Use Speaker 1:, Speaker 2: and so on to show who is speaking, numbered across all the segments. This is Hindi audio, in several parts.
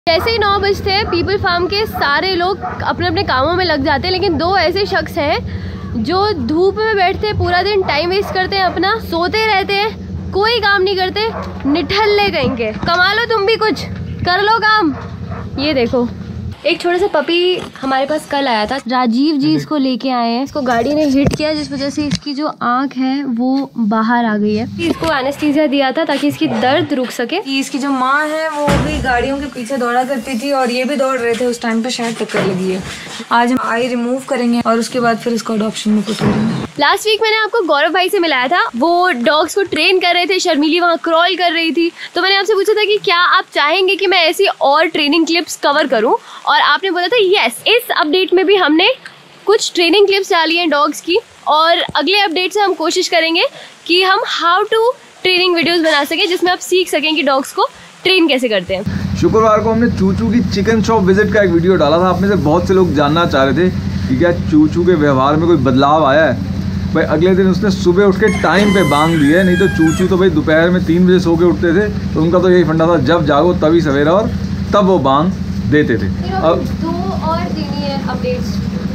Speaker 1: जैसे ही 9 बजते हैं पीपल फार्म के सारे लोग अपने अपने कामों में लग जाते हैं, लेकिन 2 ऐसे शख्स हैं जो धूप में बैठते हैं, पूरा दिन टाइम वेस्ट करते हैं अपना, सोते रहते हैं, कोई काम नहीं करते, निठल्ले कहेंगे। कमा लो तुम भी, कुछ कर लो काम। ये देखो, एक छोटा सा पपी हमारे पास कल आया था, राजीव जी इसको लेके आए हैं। इसको गाड़ी ने हिट किया जिस वजह से इसकी जो आंख है वो बाहर आ गई है। इसको एनेस्थीसिया दिया था ताकि इसकी दर्द रुक सके।
Speaker 2: इसकी जो माँ है वो भी गाड़ियों के पीछे दौड़ा करती थी और ये भी दौड़ रहे थे, उस टाइम पे शायद टक्कर लगी है। आज हम आई रिमूव करेंगे और उसके बाद फिर इसको अडॉप्शन में पुट करेंगे।
Speaker 1: लास्ट वीक मैंने आपको गौरव भाई से मिलाया था, वो डॉग्स को ट्रेन कर रहे थे, शर्मीली वहाँ क्रॉल कर रही थी, तो मैंने आपसे पूछा था कि क्या आप चाहेंगे कि मैं ऐसी और ट्रेनिंग क्लिप्स कवर करूँ, और आपने बोला था यस। इस अपडेट में भी हमने कुछ ट्रेनिंग क्लिप्स डाली हैं डॉग्स की, और अगले अपडेट से हम कोशिश करेंगे कि हम हाउ टू ट्रेनिंग वीडियोस बना सकें जिसमें आप सीख सकें कि डॉग्स को ट्रेन कैसे करते हैं।
Speaker 3: शुक्रवार को हमने चूचू की चिकन शॉप विजिट का एक वीडियो डाला था। आप में से बहुत से लोग जानना चाह रहे थे कि क्या चूचू के व्यवहार में कोई बदलाव आया है। भाई अगले दिन उसने सुबह उठ के टाइम पे बांग दी है, नहीं तो चूचू तो भाई दोपहर में 3 बजे सो के उठते थे, तो उनका तो यही फंडा था, जब जागो तभी सवेरा, और तब वो बांग देते थे। अब
Speaker 1: 2 और देनी है अपडेट्स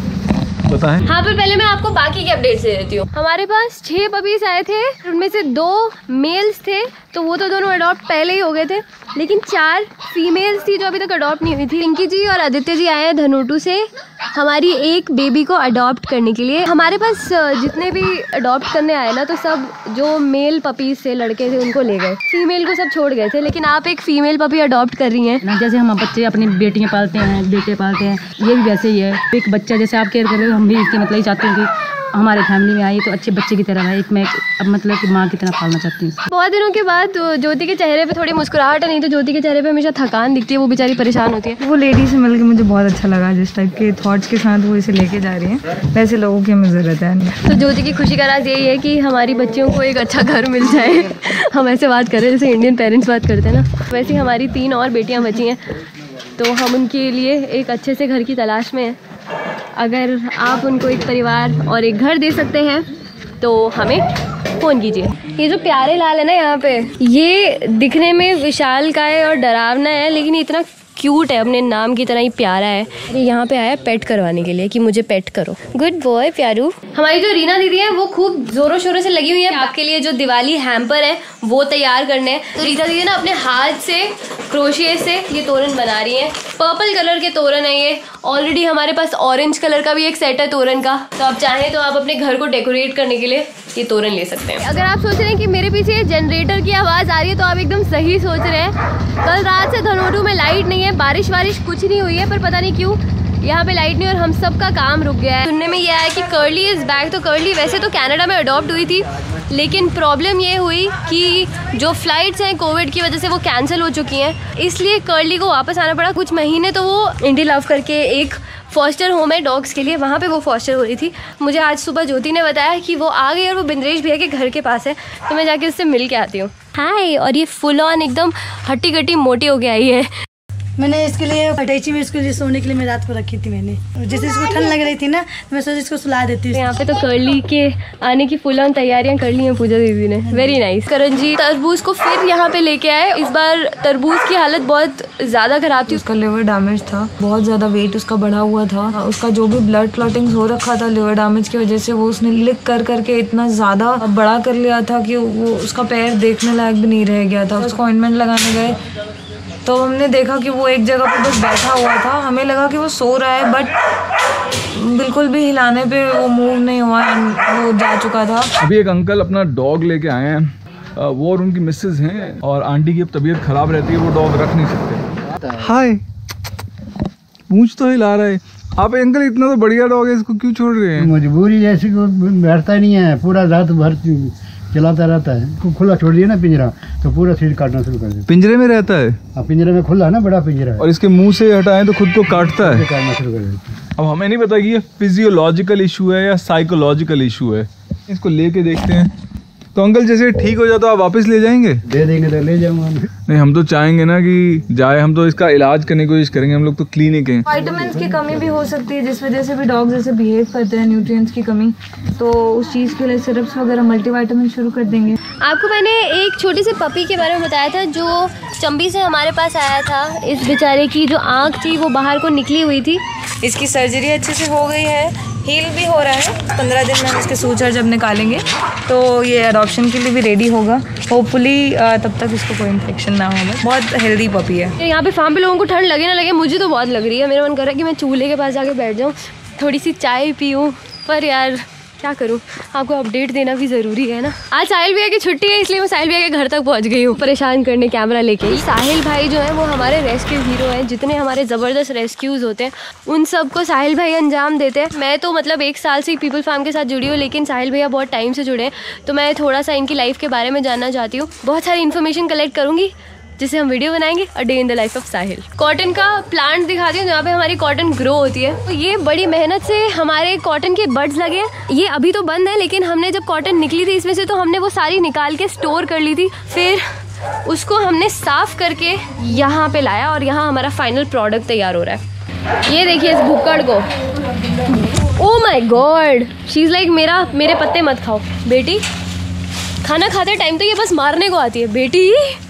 Speaker 3: बताएं।
Speaker 1: हाँ, पर पहले मैं आपको बाकी के अपडेट्स दे देती हूँ। हमारे पास 6 पपीज आए थे, उनमें से 2 मेल्स थे, तो वो तो दोनों अडॉप्ट पहले ही हो गए थे, लेकिन 4 फीमेल्स थी जो अभी तक अडॉप्ट नहीं हुई थी। पिंकी जी और आदित्य जी आए हैं धनोटू से हमारी एक बेबी को अडॉप्ट करने के लिए। हमारे पास जितने भी अडॉप्ट करने आए ना, तो सब जो मेल पपीज थे, लड़के थे, उनको ले गए, फीमेल को सब छोड़ गए थे। लेकिन आप एक फीमेल पपी अडॉप्ट कर रही हैं।
Speaker 4: जैसे हम बच्चे अपनी बेटियां पालते हैं, बेटे पालते हैं, ये भी वैसे ही है। एक बच्चा जैसे आप केयर कर रहे हो, हम भी इसके मतलब ही चाहते हैं कि हमारे फैमिली में आई तो अच्छे बच्चे की तरह है, एक मैं अब मतलब कि माँ की तरह पालना चाहती हूँ।
Speaker 1: बहुत दिनों के बाद ज्योति के चेहरे पे थोड़ी मुस्कुराहट है, नहीं तो ज्योति के चेहरे पे हमेशा थकान दिखती है, वो बेचारी परेशान होती है।
Speaker 2: वो लेडी से मिलकर मुझे बहुत अच्छा लगा, जिस टाइप के थॉट्स के साथ वो इसे लेके जा रही है, वैसे लोगों की हमें ज़रूरत है।
Speaker 1: तो ज्योति की खुशी का राज यही है कि हमारी बच्चियों को एक अच्छा घर मिल जाए। हम ऐसे बात कर रहे हैं जैसे इंडियन पेरेंट्स बात करते हैं ना। वैसे हमारी 3 और बेटियाँ बची हैं, तो हम उनके लिए एक अच्छे से घर की तलाश में हैं। अगर आप उनको एक परिवार और एक घर दे सकते हैं तो हमें फ़ोन कीजिए। ये जो प्यारे लाल है ना यहाँ पे, ये दिखने में विशालकाय और डरावना है, लेकिन ये इतना क्यूट है, अपने नाम की तरह ही प्यारा है। ये यहाँ पे आया पेट करवाने के लिए कि मुझे पेट करो। Good boy Pyaru. हमारी जो रीना दीदी है वो खूब जोरों शोरों से लगी हुई है आपके लिए जो दिवाली हैम्पर है वो तैयार करने हैं। तो रीना दीदी ना अपने हाथ से क्रोशिये से ये तोरण बना रही है। पर्पल कलर के तोरण है ये। ऑलरेडी हमारे पास ऑरेंज कलर का भी एक सेट है तोरण का, तो आप चाहें तो आप अपने घर को डेकोरेट करने के लिए ये तोरण ले सकते हैं। अगर आप सोच रहे हैं कि मेरे पीछे जनरेटर की आवाज़ आ रही है तो आप एकदम सही सोच रहे हैं। कल रात से धनोटू में लाइट नहीं है, बारिश कुछ नहीं हुई है, पर पता नहीं क्यों यहाँ पे लाइट नहीं और हम सब का काम रुक गया है। सुनने में ये आया कि कर्ली इज बैक। तो कर्ली वैसे तो कनाडा में अडॉप्ट हुई थी, लेकिन प्रॉब्लम ये हुई कि जो फ्लाइट्स हैं कोविड की वजह से वो कैंसिल हो चुकी हैं, इसलिए कर्ली को वापस आना पड़ा। कुछ महीने तो वो इंडी लव करके एक फॉस्टर होम है डॉग्स के लिए, वहाँ पे वो फॉस्टर हो रही थी। मुझे आज सुबह ज्योति ने बताया कि वो आ गई और वो बिंद्रेश भैया के घर के पास है, तो मैं जाके उससे मिल के आती हूँ। हाय। और ये फुल ऑन एकदम हट्टी कट्टी मोटी हो के आई है।
Speaker 5: मैंने इसके लिए अटैची में इसके लिए सोने के लिए मैं रात को रखी थी मैंने। जैसे इसको ठंड लग रही थी ना, तो मैं सोचा इसको सुला देती हूँ।
Speaker 1: यहाँ पे तो कर्ली के आने की फुल ऑन तैयारियां कर ली हैं पूजा दीदी ने। Very nice. करण जी तरबूज को फिर यहाँ पे लेके आए। इस बार तरबूज की हालत बहुत ज्यादा खराब थी।
Speaker 2: उसका लिवर डैमेज था, बहुत ज्यादा वेट उसका बढ़ा हुआ था, उसका जो भी ब्लड क्लॉटिंग हो रखा था लिवर डैमेज की वजह से, वो उसने लिक कर करके इतना ज्यादा बड़ा कर लिया था कि वो उसका पैर देखने लायक भी नहीं रह गया था। उसको ऑइंटमेंट लगाने गए तो हमने देखा कि वो एक जगह पर बस बैठा हुआ था। हमें लगा कि वो सो रहा है, बट बिल्कुल भी हिलाने पे वो मूव नहीं हुआ, वो जा चुका था।
Speaker 3: अभी एक अंकल अपना डॉग लेके आए हैं, वो और उनकी मिसेज हैं, और आंटी की अब तबीयत खराब रहती है, वो डॉग रख नहीं सकते। हाय, पूंछ तो हिला रहा है। आप अंकल इतना तो बढ़िया डॉग है, इसको क्यों छोड़ रहे हैं?
Speaker 6: मजबूरी जैसी बैठता नहीं है, पूरा रात भर चलाता रहता है। खुला छोड़ दिया ना पिंजरा तो पूरा सीट काटना शुरू कर देता।
Speaker 3: पिंजरे में रहता है?
Speaker 6: हाँ, पिंजरे में खुला है ना, बड़ा पिंजरा है,
Speaker 3: और इसके मुंह से हटाएं तो खुद को काटता है,
Speaker 6: काटना शुरू कर देता।
Speaker 3: अब हमें नहीं पता कि ये फिजियोलॉजिकल इशू है या साइकोलॉजिकल इशू है। इसको लेके देखते हैं तो अंकल जैसे ठीक हो जाए तो आप वापस ले जाएंगे?
Speaker 6: दे देंगे तो ले जाऊंगा मैं।
Speaker 3: नहीं, हम तो चाहेंगे ना कि जाए, हम तो इसका इलाज करने की कोशिश करेंगे। हम लोग तो क्लिनिक हैं।
Speaker 2: विटामिन्स की कमी भी हो सकती है, जिस वजह से भी डॉग जैसे बिहेव करते हैं, न्यूट्रिएंट्स की कमी, तो उस चीज़ के लिए सिरप्स वगैरह मल्टीविटामिन शुरू कर देंगे।
Speaker 1: आपको मैंने एक छोटी सी पपी के बारे में बताया था जो चंबी से हमारे पास आया था। इस बेचारे की जो आँख थी वो बाहर को निकली हुई थी।
Speaker 2: इसकी सर्जरी अच्छे से हो गई है, हील भी हो रहा है। 15 दिन में हम इसके सूचर जब निकालेंगे तो ये अडॉप्शन के लिए भी रेडी होगा होपफुली। तब तक इसको कोई इन्फेक्शन ना हो। बहुत हेल्दी पपी है।
Speaker 1: यहाँ पे फार्म पे लोगों को ठंड लगे ना लगे, मुझे तो बहुत लग रही है। मेरा मन कर रहा है कि मैं चूल्हे के पास जाके बैठ जाऊँ, थोड़ी सी चाय पीऊँ, पर यार क्या करूँ, आपको अपडेट देना भी ज़रूरी है ना। आज साहिल भैया की छुट्टी है, इसलिए मैं साहिल भैया के घर तक पहुँच गई हूँ परेशान करने कैमरा लेके। साहिल भाई जो है वो हमारे रेस्क्यू हीरो हैं। जितने हमारे ज़बरदस्त रेस्क्यूज़ होते हैं उन सब को साहिल भाई अंजाम देते हैं। मैं तो मतलब 1 साल से पीपल फार्म के साथ जुड़ी हूँ, लेकिन साहिल भैया बहुत टाइम से जुड़े हैं, तो मैं थोड़ा सा इनकी लाइफ के बारे में जानना चाहती हूँ। बहुत सारी इन्फॉर्मेशन कलेक्ट करूँगी जिसे हम वीडियो बनाएंगे, a day in the life of Sahil. Cotton का प्लांट दिखाती हूँ जहाँ पे हमारी कॉटन ग्रो होती है। तो ये बड़ी मेहनत से हमारे कॉटन के बड्स लगे हैं। ये अभी तो बंद है, लेकिन हमने जब कॉटन निकली थी इसमें से तो हमने वो सारी निकाल के स्टोर कर ली थी। फिर उसको हमने साफ करके यहाँ पे लाया और यहाँ हमारा फाइनल प्रोडक्ट तैयार हो रहा है। ये देखिए इस भुक्कड़ को। Oh my God, she is like मेरे पत्ते मत खाओ बेटी। खाना खाते टाइम तो ये बस मारने को आती है बेटी।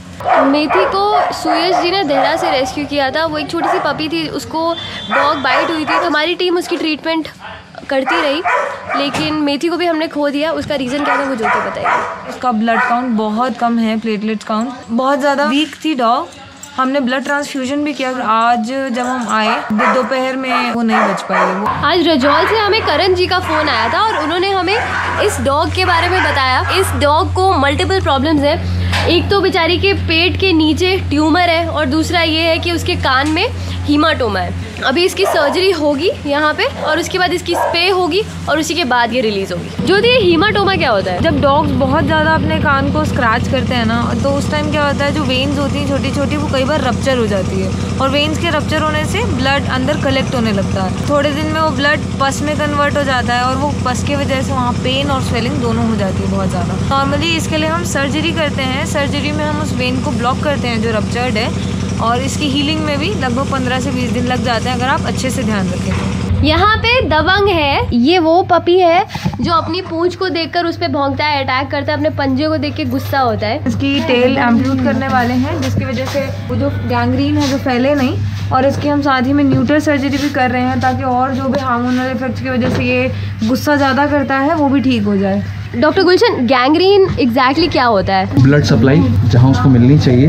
Speaker 1: मेथी को सुयश जी ने देहरा से रेस्क्यू किया था। वो एक छोटी सी पपी थी, उसको डॉग बाइट हुई थी, तो हमारी टीम उसकी ट्रीटमेंट करती रही, लेकिन मेथी को भी हमने खो दिया। उसका रीज़न क्या था वो ज्योति बताएगी।
Speaker 2: उसका ब्लड काउंट बहुत कम है, प्लेटलेट्स काउंट बहुत ज़्यादा वीक थी डॉग। हमने ब्लड ट्रांसफ्यूजन भी किया। आज जब हम आए दोपहर में वो नहीं बच पाई। वो
Speaker 1: आज रजौल से हमें करण जी का फ़ोन आया था और उन्होंने हमें इस डॉग के बारे में बताया। इस डॉग को मल्टीपल प्रॉब्लम्स हैं। एक तो बेचारी के पेट के नीचे ट्यूमर है और दूसरा ये है कि उसके कान में हीमाटोमा है। अभी इसकी सर्जरी होगी यहाँ पे और उसके बाद इसकी स्प्रे होगी और उसी के बाद ये रिलीज़ होगी। जो ये हीमाटोमा क्या होता है?
Speaker 2: जब डॉग्स बहुत ज़्यादा अपने कान को स्क्रैच करते हैं ना, तो उस टाइम क्या होता है, जो वेन्स होती हैं छोटी छोटी वो कई बार रप्चर हो जाती है और वेन्स के रप्चर होने से ब्लड अंदर कलेक्ट होने लगता है। थोड़े दिन में वो ब्लड पस में कन्वर्ट हो जाता है और वो पस की वजह से वहाँ पेन और स्वेलिंग दोनों हो जाती है बहुत ज़्यादा। नॉर्मली इसके लिए हम सर्जरी करते हैं। सर्जरी में हम उस वेन को ब्लॉक करते हैं जो रप्चर्ड है, और इसकी हीलिंग में भी लगभग 15 से 20 दिन लग जाते हैं अगर आप अच्छे से ध्यान रखें तो।
Speaker 1: यहाँ पे दबंग है, ये वो पपी है जो अपनी पूंछ को देखकर उस पे भौंकता है, अटैक करता है, अपने पंजे को देख के गुस्सा होता है।
Speaker 2: इसकी टेल एम्प्यूट करने वाले हैं, जिसकी वजह से वो जो गैंग्रीन है जो फैले नहीं, और इसकी हम साथ ही में न्यूट्रल सर्जरी भी कर रहे हैं ताकि और जो भी हार्मोनल इफेक्ट्स की वजह से ये गुस्सा ज़्यादा करता है वो भी ठीक हो जाए।
Speaker 1: डॉक्टर गुलशन, गैंग्रीन एग्जैक्टली क्या होता है?
Speaker 7: ब्लड सप्लाई जहाँ उसको मिलनी चाहिए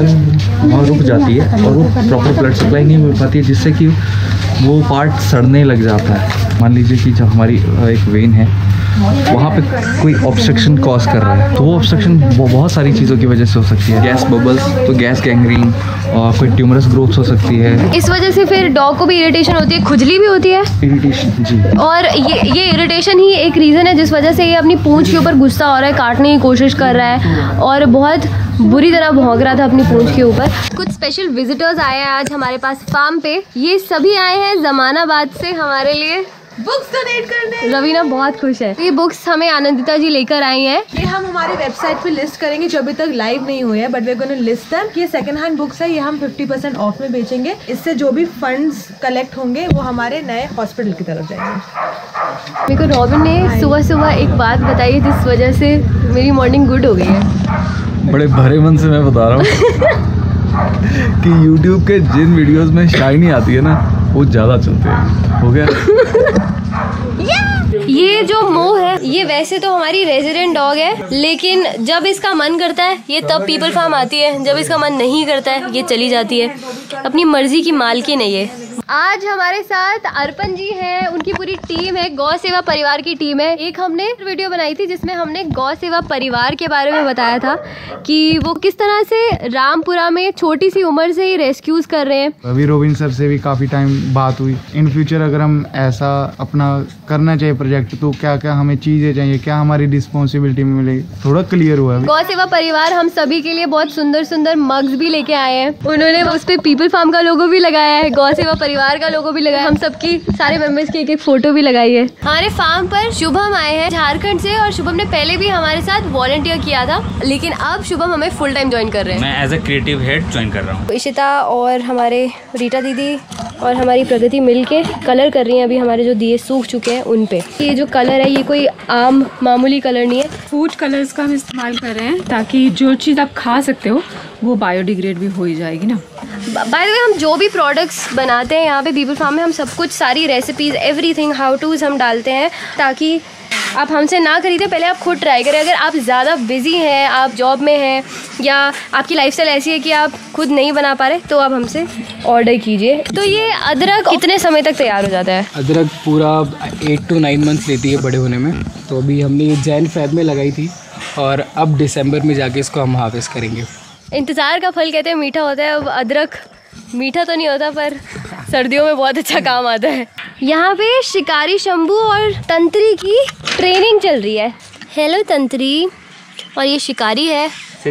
Speaker 7: वहाँ रुक जाती है और वो प्रॉपर ब्लड सप्लाई नहीं मिल पाती है, जिससे कि वो पार्ट सड़ने लग जाता है। मान लीजिए कि जो हमारी एक वेन है वहाँ पे कोई ऑब्स्ट्रक्शन कॉज कर रहा है, तो वो ऑब्स्ट्रक्शन बहुत सारी चीज़ों की वजह से हो सकती है। गैस बबल्स, तो गैस गैंग्रीन, और कोई ट्यूमरस ग्रोथ हो सकती है।
Speaker 1: इस वजह से फिर डॉग को भी इरिटेशन होती है, खुजली भी होती है।
Speaker 7: इरिटेशन, जी।
Speaker 1: और ये इरिटेशन ही एक रीज़न है जिस वजह से ये अपनी पूंछ के ऊपर गुस्सा हो रहा है, काटने की कोशिश कर रहा है और बहुत बुरी तरह भौंक रहा था अपनी पूंछ के ऊपर। कुछ स्पेशल विजिटर्स आए हैं आज हमारे पास फार्म पे। ये सभी आए हैं जमानाबाद से हमारे लिए
Speaker 8: बुक्स डोनेट करने।
Speaker 1: रवीना बहुत खुश है। ये बुक्स हमें आनंदिता जी लेकर आई हैं।
Speaker 8: ये हम हमारी वेबसाइट पे लिस्ट करेंगे जो अभी तक लाइव नहीं हुए हैं, but we gonna list them. ये सेकंड हैंड बुक्स है, ये हम 50% ऑफ में बेचेंगे। इससे जो भी फंड्स कलेक्ट होंगे वो हमारे नए हॉस्पिटल की तरफ जाएंगे।
Speaker 1: मेरे को रॉबिन ने सुबह सुबह एक बात बताई जिस वजह से मेरी मॉर्निंग गुड हो गई है।
Speaker 3: बड़े भरे मन से मैं बता रहा हूँ कि YouTube के जिन वीडियोस में शाइनी आती है ना वो ज़्यादा चलते हैं। हो गया।
Speaker 1: ये जो मोह है ये वैसे तो हमारी रेजिडेंट डॉग है, लेकिन जब इसका मन करता है ये तब पीपल फार्म आती है, जब इसका मन नहीं करता है ये चली जाती है। अपनी मर्जी की मालकिन है ये। आज हमारे साथ अर्पण जी हैं, उनकी पूरी टीम है, गौ सेवा परिवार की टीम है। एक हमने वीडियो बनाई थी जिसमें हमने गौ सेवा परिवार के बारे में बताया था कि वो किस तरह से रामपुरा में छोटी सी उम्र से ही रेस्क्यूज कर रहे हैं।
Speaker 9: अभी रोबिन सर से भी काफ़ी टाइम बात हुई। इन फ्यूचर अगर हम ऐसा अपना करना चाहिए प्रोजेक्ट तो क्या क्या हमें चीज़ें चाहिए, क्या हमारी रिस्पॉन्सिबिलिटी में मिलेगी, थोड़ा क्लियर हुआ है।
Speaker 1: गौ सेवा परिवार हम सभी के लिए बहुत सुंदर सुंदर मग्स भी लेके आए हैं। उन्होंने उस पर पीपल फार्म का लोगो भी लगाया है, गौ सेवा परिवार का लोगो भी लगाया, हम सबकी सारे मेंबर्स की एक फोटो भी लगाई है। हमारे फार्म पर शुभम आए हैं झारखंड से, और शुभम ने पहले भी हमारे साथ वॉलंटियर किया था, लेकिन अब शुभम हमें फुल टाइम ज्वाइन कर रहे हैं।
Speaker 10: मैं as a creative head join कर रहा हूँ।
Speaker 1: इशिता और हमारे रीटा दीदी और हमारी प्रगति मिलके कलर कर रही हैं अभी हमारे जो दिए सूख चुके हैं उन पे। ये जो कलर है ये कोई आम मामूली कलर नहीं है,
Speaker 11: फूड कलर्स का हम इस्तेमाल कर रहे हैं ताकि जो चीज़ आप खा सकते हो वो बायोडिग्रेड भी हो ही जाएगी ना।
Speaker 1: बाय द वे हम जो भी प्रोडक्ट्स बनाते हैं यहाँ पे बीबल फार्म में, हम सब कुछ सारी रेसिपीज़ एवरीथिंग हाउ टूज हम डालते हैं ताकि आप हमसे ना खरीदें, पहले आप खुद ट्राई करें। अगर आप ज़्यादा बिजी हैं, आप जॉब में हैं या आपकी लाइफस्टाइल ऐसी है कि आप खुद नहीं बना पा रहे, तो आप हमसे ऑर्डर कीजिए। तो ये अदरक कितने समय तक तैयार हो जाता है?
Speaker 12: अदरक पूरा 8 to 9 मंथ्स लेती है बड़े होने में। तो अभी हमने ये जैन फेब में लगाई थी और अब दिसंबर में जाके इसको हम हार्वेस्ट करेंगे।
Speaker 1: इंतज़ार का फल कहते हैं मीठा होता है। अब अदरक मीठा तो नहीं होता पर सर्दियों में बहुत अच्छा काम आता है। यहाँ पे शिकारी शंभू और तंत्री की ट्रेनिंग चल रही है। हेलो तंत्री, और ये शिकारी है।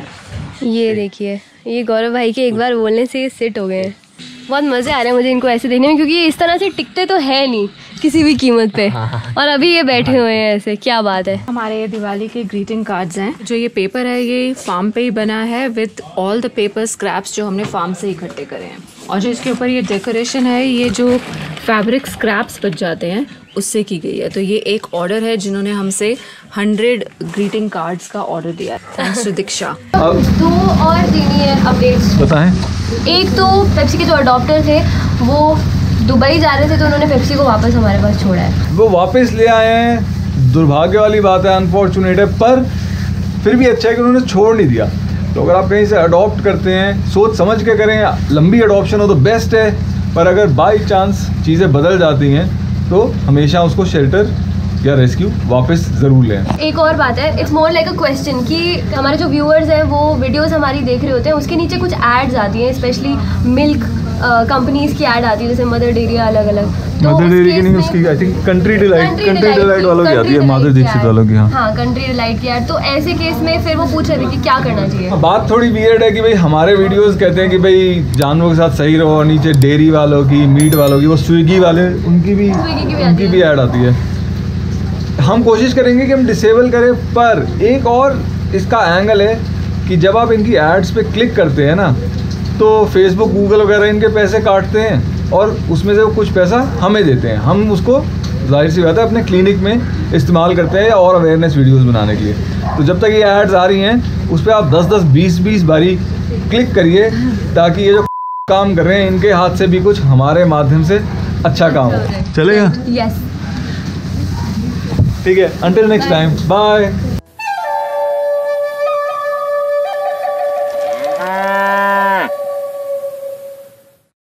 Speaker 1: ये देखिए, ये गौरव भाई के एक बार बोलने से ये सेट हो गए हैं। बहुत मज़े आ रहे हैं मुझे इनको ऐसे देखने में, क्योंकि ये इस तरह से टिकते तो है नहीं किसी भी कीमत पे, और अभी ये बैठे हुए हैं ऐसे। क्या बात है।
Speaker 11: हमारे ये दिवाली के ग्रीटिंग कार्ड्स हैं। जो ये पेपर है ये फार्म पे ही बना है with all the paper scraps जो हमने फार्म से इकट्ठे करे हैं। और जो इसके ऊपर ये डेकोरेशन है ये जो फैब्रिक स्क्रैप्स बच जाते हैं उससे की गई है। तो ये एक ऑर्डर है जिन्होंने हमसे 100 ग्रीटिंग कार्ड्स का ऑर्डर दिया है। Thanks to Diksha.
Speaker 1: दो और देनी है अपडेट्स।
Speaker 3: बताएं।
Speaker 1: एक तो पेप्सी के जो अडॉप्टर थे वो दुबई जा रहे थे, तो उन्होंने पेप्सी को वापस हमारे पास छोड़ा है।
Speaker 3: वो वापस ले आए हैं, दुर्भाग्य वाली बात है, अनफॉर्चुनेट है, पर फिर भी अच्छा है कि उन्होंने छोड़ नहीं दिया। तो अगर आप कहीं से अडॉप्ट करते हैं सोच समझ के करें, लंबी अडॉप्शन हो तो बेस्ट है, पर अगर बाई चांस चीज़ें बदल जाती हैं तो हमेशा उसको शेल्टर या रेस्क्यू वापस ज़रूर लें।
Speaker 1: एक और बात है, it's more like a question कि हमारे जो व्यूअर्स हैं वो वीडियोस हमारी देख रहे होते हैं, उसके नीचे कुछ एड्स आती हैं, स्पेशली मिल्क कंपनीज की ऐड आती है, जैसे मदर डेयरी अलग अलग।
Speaker 3: मदर डेयरी की नहीं, उसकी आई थिंक कंट्री डिलाइट वालों की आती है, माधुरी दीक्षित वालों की। हाँ,
Speaker 1: कंट्री डिलाइट की ऐड। तो ऐसे केस में फिर वो पूछ रहे थे कि क्या करना चाहिए।
Speaker 3: बात थोड़ी वियर्ड है कि भाई हमारे वीडियोस कहते हैं कि भाई जानवरों के साथ सही रहो, नीचे डेयरी वालों की, मीट वालों की, वो स्विगी वाले उनकी भी ऐड आती है। हम कोशिश करेंगे कि हम डिसेबल करें, पर एक और इसका एंगल है कि जब आप इनकी एड्स पे क्लिक करते हैं ना, तो फेसबुक गूगल वगैरह इनके पैसे काटते हैं और उसमें से वो कुछ पैसा हमें देते हैं। हम उसको जाहिर सी बात है अपने क्लिनिक में इस्तेमाल करते हैं और अवेयरनेस वीडियोस बनाने के लिए। तो जब तक ये एड्स आ रही हैं उस पर आप 10-10, 20-20 बारी क्लिक करिए, ताकि ये जो काम कर रहे हैं इनके हाथ से भी कुछ हमारे माध्यम से अच्छा काम हो। चलेगा?
Speaker 1: यस।
Speaker 3: ठीक है, अंटिल नेक्स्ट टाइम, बाय।